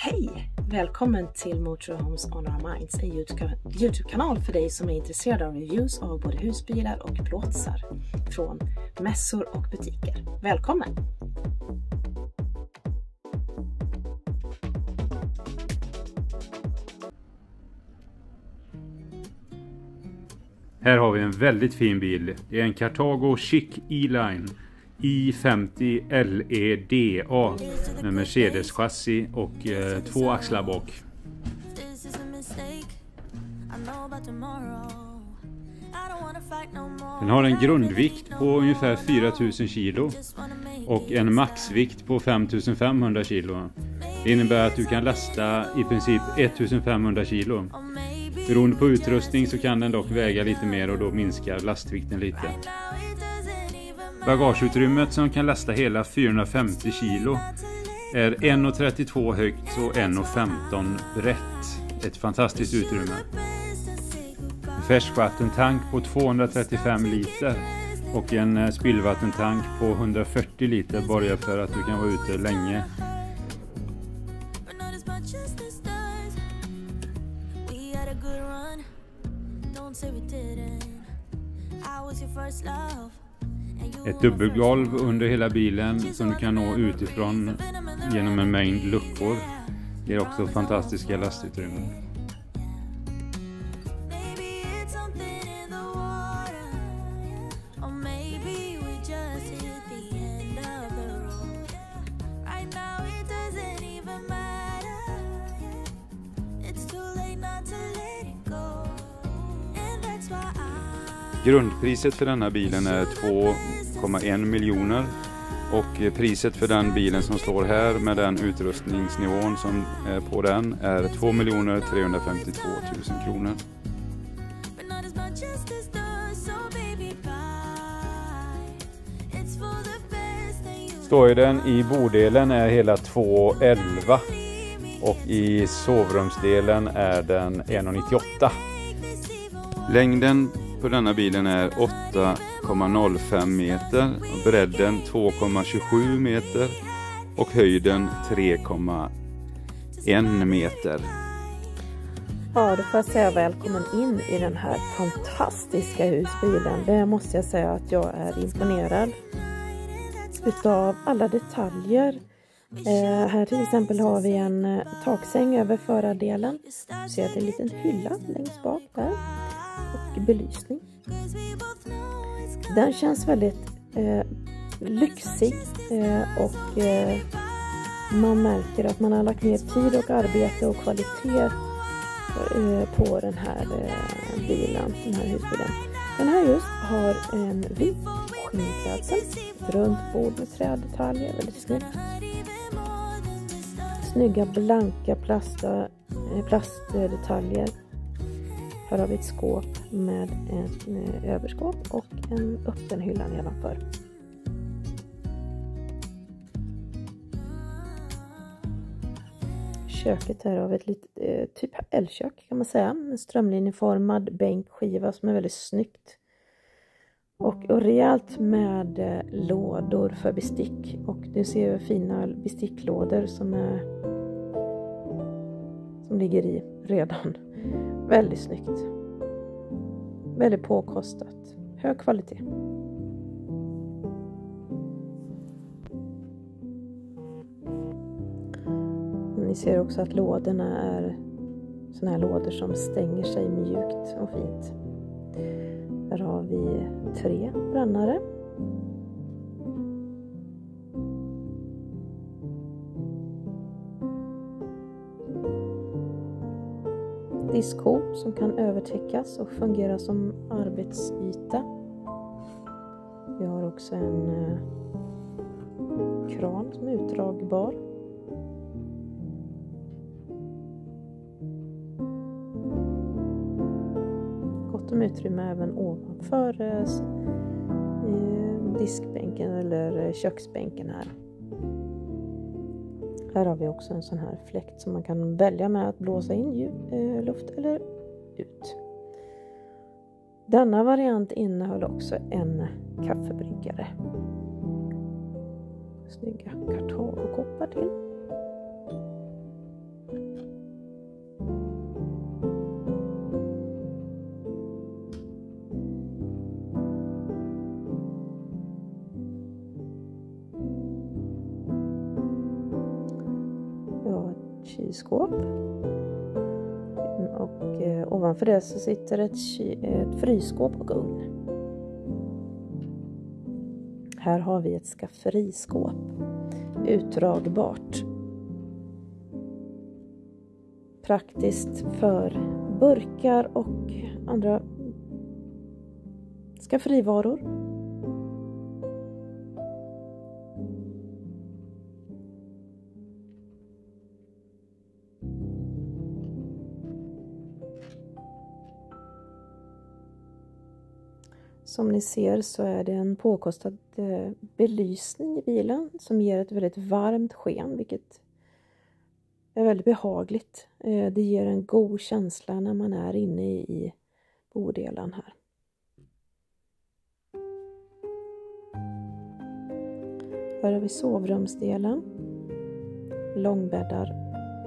Hej! Välkommen till Motorhomes on Our Minds, en YouTube-kanal för dig som är intresserad av reviews av både husbilar och plåtsar från mässor och butiker. Välkommen! Här har vi en väldigt fin bil. Det är en Cartago Chic E-Line i50 LEDA med Mercedes chassi och 2 axlar bak. Den har en grundvikt på ungefär 4000 kilo och en maxvikt på 5500 kilo. Det innebär att du kan lasta i princip 1500 kilo. Beroende på utrustning så kan den dock väga lite mer och då minskar lastvikten lite. Bagageutrymmet som kan lasta hela 450 kilo är 1,32 högt och 1,15 brett. Ett fantastiskt utrymme. En färskvattentank på 235 liter och en spillvattentank på 140 liter borgar för att du kan vara ute länge. Ett dubbelgolv under hela bilen som du kan nå utifrån genom en mängd luckor. Det är också fantastiska lastutrymmen. Grundpriset för denna bilen är 2,1 miljoner och priset för den bilen som står här med den utrustningsnivån som är på den är 2.352 000 kronor. Stöjden i bodelen är hela 2,11 och i sovrumsdelen är den 1,98. Längden på denna bilen är 8,05 meter, bredden 2,27 meter och höjden 3,1 meter. Ja, då får jag säga välkommen in i den här fantastiska husbilen. Det måste jag säga att jag är imponerad utav alla detaljer. Här till exempel har vi en taksäng över förardelen. Ser att det är en liten hylla längst bak där. Och belysning. Den känns väldigt lyxig och man märker att man har lagt ner tid och arbete och kvalitet på den här bilen, den här husbilen. Den här just har en vit skinnklädsel, ett runt bord med trädetaljer, väldigt snyggt. Snygga blanka plastdetaljer. Här har vi ett skåp med en överskåp och en öppen hylla nedanför. Köket är av ett litet typ L-kök kan man säga. En strömlinjeformad bänkskiva som är väldigt snyggt. Och rejält med lådor för bestick. Och du ser fina besticklådor som ligger i redan. Väldigt snyggt. Väldigt påkostat. Hög kvalitet. Ni ser också att lådorna är såna här lådor som stänger sig mjukt och fint. Här har vi 3 brännare. Diskho som kan övertäckas och fungera som arbetsyta. Vi har också en kran som är utdragbar. Gott om utrymme även ovanför diskbänken eller köksbänken här. Här har vi också en sån här fläkt som man kan välja med att blåsa in luft eller ut. Denna variant innehöll också en kaffebryggare. Snygga kartongkoppar till. kylskåp. Och ovanför det så sitter ett frysskåp och ugn. Här har vi ett skafferiskåp. Utdragbart. Praktiskt för burkar och andra skafferivaror. Som ni ser så är det en påkostad belysning i bilen som ger ett väldigt varmt sken, vilket är väldigt behagligt. Det ger en god känsla när man är inne i bodelen här. Här har vi sovrumsdelen, långbäddar.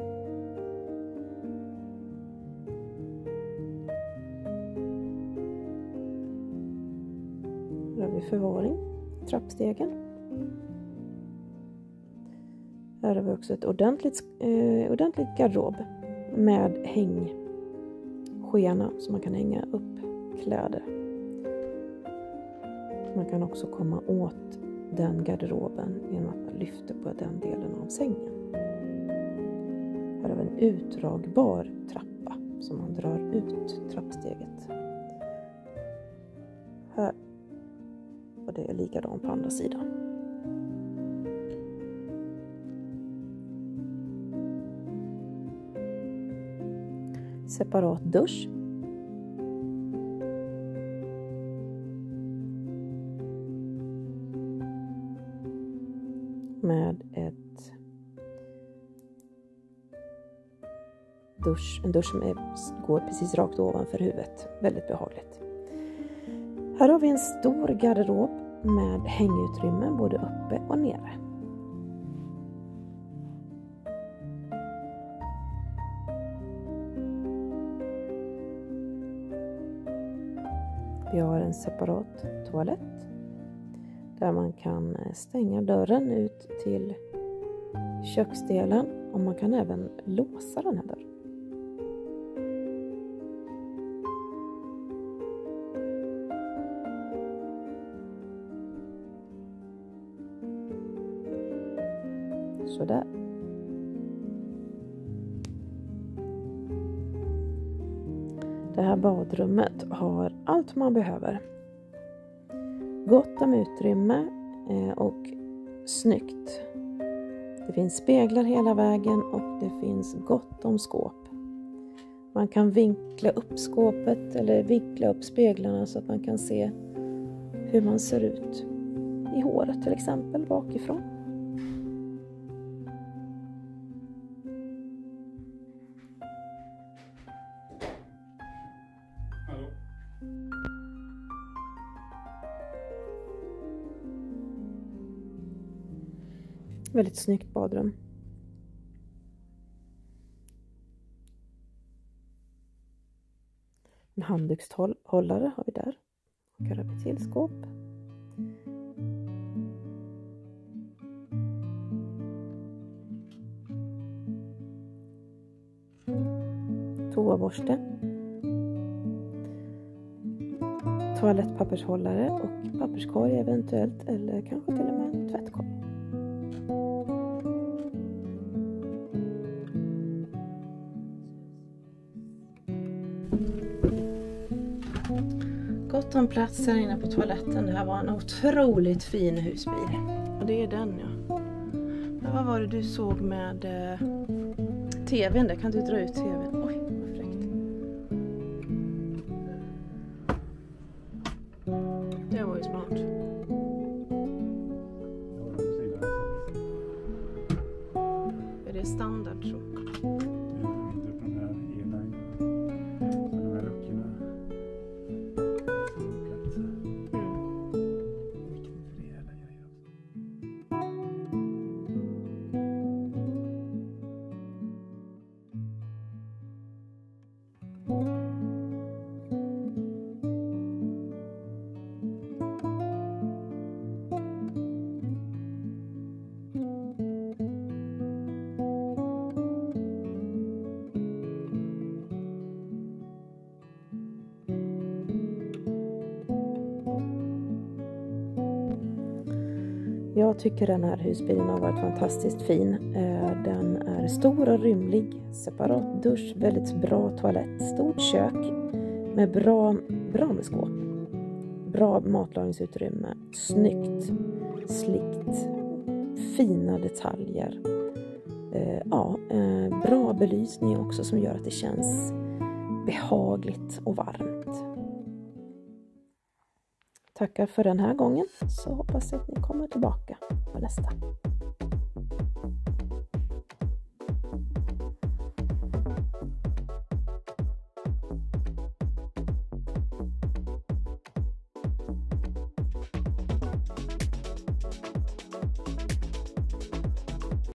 Här har vi förvaring, trappstegen. Här har vi också ett ordentligt garderob med hängskena så man kan hänga upp kläder. Man kan också komma åt den garderoben genom att man lyfter på den delen av sängen. Här har vi en utdragbar trappa som man drar ut trappsteget. Här. Och det är likadant på andra sidan. Separat dusch. Med en dusch som går precis rakt ovanför huvudet. Väldigt behagligt. Här har vi en stor garderob med hängutrymme både uppe och nere. Vi har en separat toalett där man kan stänga dörren ut till köksdelen och man kan även låsa den här dörren. Sådär. Det här badrummet har allt man behöver. Gott om utrymme och snyggt. Det finns speglar hela vägen och det finns gott om skåp. Man kan vinkla upp skåpet eller vinkla upp speglarna så att man kan se hur man ser ut i håret till exempel bakifrån. Väldigt snyggt badrum. En handdukshållare har vi där. Och här har vi tillskåp. Toaborste. Toalettpappershållare och papperskorg eventuellt. Eller kanske till och med en tvättkorg. Gott om plats här inne på toaletten. Det här var en otroligt fin husbil. Och det är den, ja. Men vad var det du såg med tvn? Där kan du dra ut tvn. Oj, vad fräckt. Det var ju smart. Är det standard så? Jag tycker den här husbilen har varit fantastiskt fin. Den är stor och rymlig, separat dusch, väldigt bra toalett, stort kök med bra med skåp. Bra matlagningsutrymme, snyggt, slickt, fina detaljer. Bra belysning också som gör att det känns behagligt och varmt. Tackar för den här gången, så hoppas jag att ni kommer tillbaka på nästa.